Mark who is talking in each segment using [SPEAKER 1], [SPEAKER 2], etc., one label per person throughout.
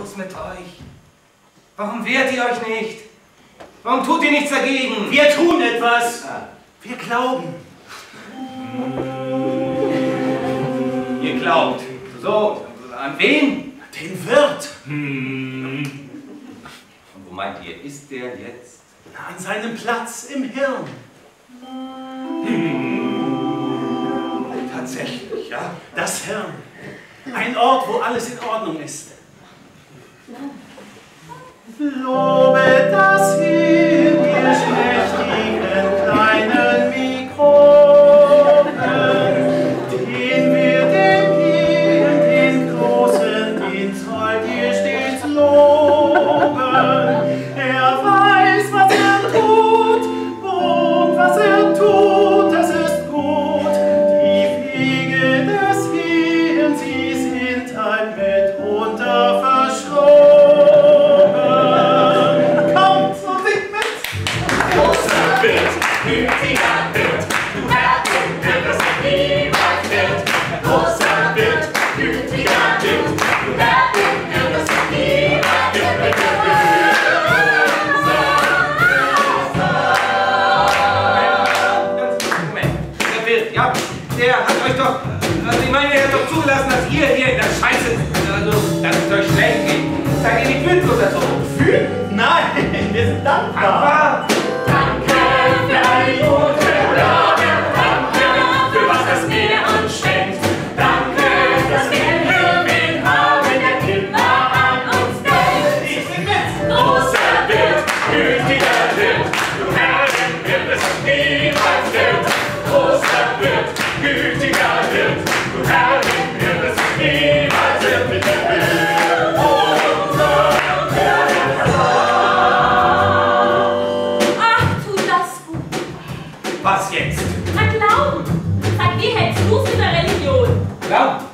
[SPEAKER 1] los mit euch? Warum wehrt ihr euch nicht? Warum tut ihr nichts dagegen?
[SPEAKER 2] Wir tun etwas. Wir glauben.
[SPEAKER 1] Ihr glaubt? So, an wen?
[SPEAKER 2] Den Wirt.
[SPEAKER 1] Und wo meint ihr, ist der jetzt?
[SPEAKER 2] An seinem Platz im Hirn.
[SPEAKER 1] Tatsächlich, ja?
[SPEAKER 2] Das Hirn. Ein Ort, wo alles in Ordnung ist. Lobe das Hirn, ihr schmächtigen kleinen Mikroben, den wir dem Hirn, den großen, den sollt ihr stets loben. Er weiß, was er tut, und was er tut, das ist gut. Die Wege des Hirns, sie sind halt mitunter verschoben. Kommt und singt mit!
[SPEAKER 3] Großer Wirt, gütiger Wirt, du Herr im Wirt, das niemals wird. Großer Wirt, gütiger Wirt, du Herr im Wirt, das niemals wird.
[SPEAKER 1] Der Wirt, ja, der hat euch doch, also ich meine, er hat doch zugelassen, dass ihr hier in der Scheiße, also, dass es euch schlecht geht. Seid ihr nicht wütend oder so?
[SPEAKER 2] Wütend? Nein, wir sind dankbar.
[SPEAKER 1] Aber
[SPEAKER 3] Danke für all die gute Laune, danke für was das Meer uns schenkt. Danke, dass wir einen Himmel haben, der immer an uns denkt.
[SPEAKER 2] Ich sing mit!
[SPEAKER 3] Großer Wirt, gütiger Wirt, du Herr im Wirt, das niemals wird. Großer Wirt, gütiger Wirt, du Herr im Wirt, das niemals wird.
[SPEAKER 4] Ach, tut das gut.
[SPEAKER 1] was jetzt?
[SPEAKER 4] Na, Glauben. Sag, wie hältst du's mit der Religion?
[SPEAKER 1] Glauben?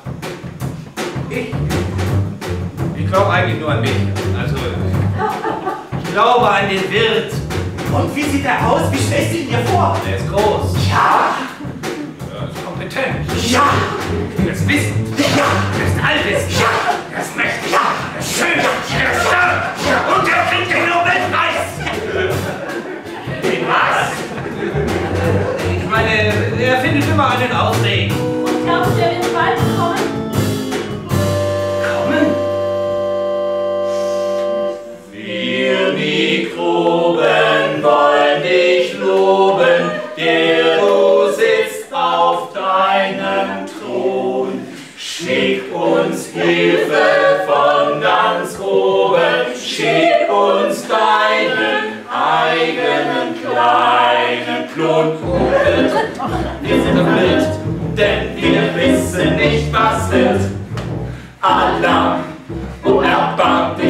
[SPEAKER 1] Ich glaube eigentlich nur an mich. Also, ich glaube an den Wirt.
[SPEAKER 2] Und wie sieht er aus? Wie stellst du ihn dir vor?
[SPEAKER 1] Der ist groß.
[SPEAKER 2] Ja!
[SPEAKER 1] Er ist kompetent.
[SPEAKER 2] Ja!
[SPEAKER 1] Er ist wissend.
[SPEAKER 2] Ja!
[SPEAKER 1] Er ist allwissend.
[SPEAKER 2] Ja!
[SPEAKER 1] Er ist mächtig.
[SPEAKER 2] Ja!
[SPEAKER 1] Er ist schön. Er ist stark. Und er kriegt den Nobelpreis.
[SPEAKER 2] Den was?
[SPEAKER 1] Ich meine, er findet immer einen Ausweg.
[SPEAKER 4] Und glaubst du, er wird bald kommen?
[SPEAKER 1] Kommen?
[SPEAKER 2] Wir Mikroben wollen dich loben, der du sitzt auf deinem Thron. Schick uns Hilfe von ganz oben, schick uns deinen eigenen kleinen Klon. Wir sind wild, denn wir wissen nicht, was wird. Alarm, oh erbarm dich.